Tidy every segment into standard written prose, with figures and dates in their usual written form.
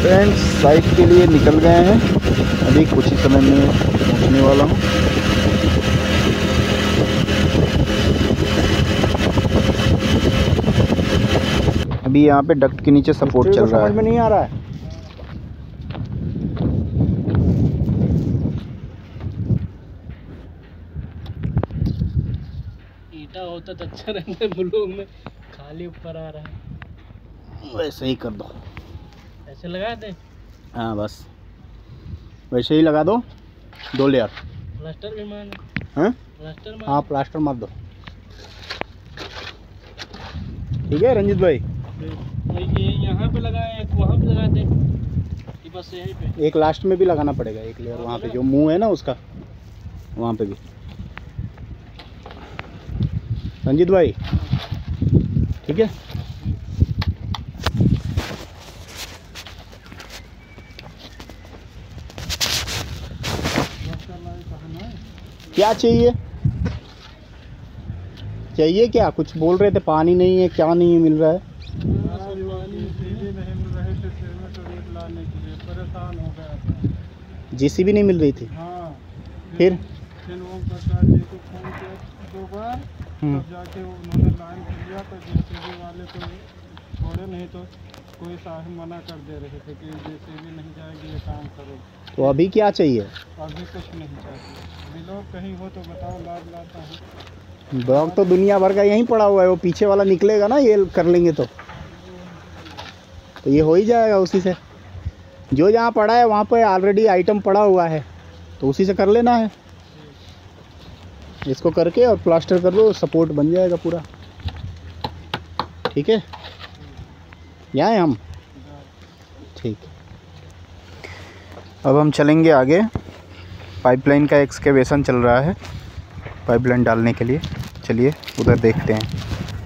Friends site के लिए निकल गए हैं, अभी कुछ ही समय में पहुंचने वाला हूं। अभी यहाँ पे डक्ट के नीचे सपोर्ट चल रहा है। समझ में नहीं आ रहा है। ईटा होता तो अच्छा रहता, ब्लॉक में खाली ऊपर आ रहा है। वैसे ही कर दो, ऐसे लगा दे। हाँ बस वैसे ही लगा दो, 2 लेयर। प्लास्टर भी मान, हाँ प्लास्टर मान। हाँ प्लास्टर मार दो, ठीक है रंजीत भाई। ये यहाँ पे लगाए, एक वहाँ पे लगा दे, ये बस यहीं पे। एक लास्ट में भी लगाना पड़ेगा, एक लेयर वहाँ पे जो मुंह है ना उसका, वहाँ पे भी। रंजीत भाई ठीक है। क्या चाहिए, चाहिए क्या? कुछ बोल रहे थे पानी नहीं है, क्या नहीं मिल रहा है? परेशान हो गया। जेसीबी नहीं मिल रही थी। हाँ फिर ओम प्रकाश जी को फोन किया 2 बार, तब जाके उन्होंने लाइन कर लिया, तो जेसीबी वाले तो छोड़े, नहीं तो कोई साहब मना कर दे रहे थे कि जेसीबी नहीं जाएगी, ये काम करो। तो अभी क्या चाहिए? अभी कुछ नहीं चाहिए। अभी लोग कहीं हो तो बताओ, लाभ लाता हूँ। ब्लॉक तो दुनिया भर का यहीं पड़ा हुआ है, वो पीछे वाला निकलेगा ना, ये कर लेंगे तो ये हो ही जाएगा उसी से। जो जहाँ पड़ा है वहाँ पे ऑलरेडी आइटम पड़ा हुआ है, तो उसी से कर लेना है। इसको करके और प्लास्टर कर लो, सपोर्ट बन जाएगा पूरा। ठीक है, यहाँ हम ठीक। अब हम चलेंगे आगे, पाइपलाइन का एक्सकेवेशन चल रहा है, पाइपलाइन डालने के लिए। चलिए उधर देखते हैं।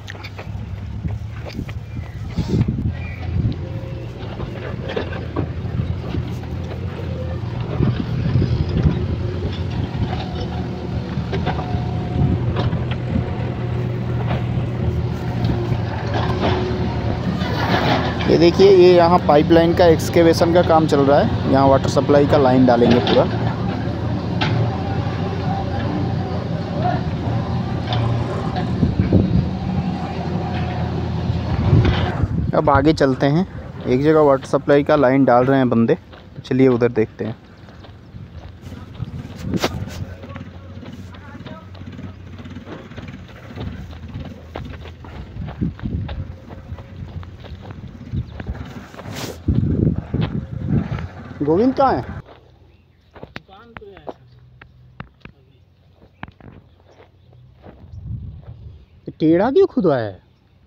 ये देखिए, ये यहाँ पाइपलाइन का एक्सकेवेशन का काम चल रहा है। यहाँ वाटर सप्लाई का लाइन डालेंगे पूरा। अब आगे चलते हैं, एक जगह वाटर सप्लाई का लाइन डाल रहे हैं बंदे, तो चलिए उधर देखते हैं। गोविंद कहाँ है? दुकान पे है अभी। टेढ़ा क्यों खुदवाया है?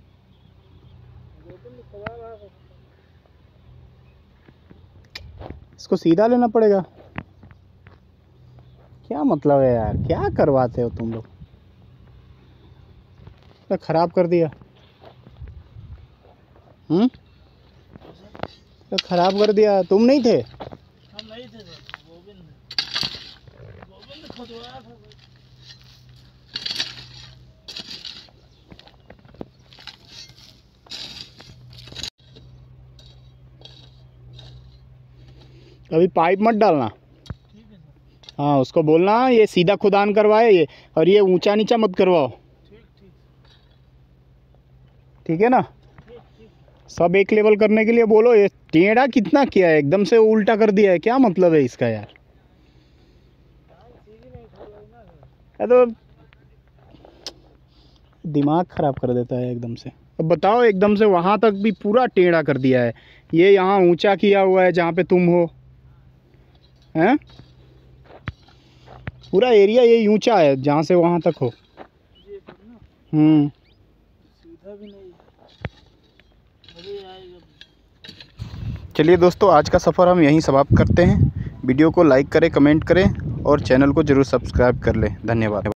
इसको सीधा लेना पड़ेगा। क्या मतलब है यार, क्या करवाते हो तुम लोग? तो खराब कर दिया। तो खराब कर दिया, तुम नहीं थे? हम नहीं थे, गोविंद खुदवाया था। अभी पाइप मत डालना। ठीक है सर। हाँ उसको बोलना ये सीधा खुदान करवाए, ये और ये ऊंचा नीचा मत करवाओ। ठीक है ना? सब एक लेवल करने के लिए बोलो। ये टेढ़ा कितना किया है, एकदम से उल्टा कर दिया है, क्या मतलब है इसका यार? तो दिमाग खराब कर देता है एकदम से। अब बताओ, एकदम से वहाँ तक भी पूरा टेढ़ा कर दिया है। ये यहाँ ऊंचा किया हुआ है जहाँ पे तुम हो, हैं? पूरा एरिया ये ऊंचा है जहाँ से वहाँ तक हो। सीधा भी नहीं। चलिए दोस्तों, आज का सफ़र हम यहीं समाप्त करते हैं। वीडियो को लाइक करें, कमेंट करें और चैनल को ज़रूर सब्सक्राइब कर लें। धन्यवाद।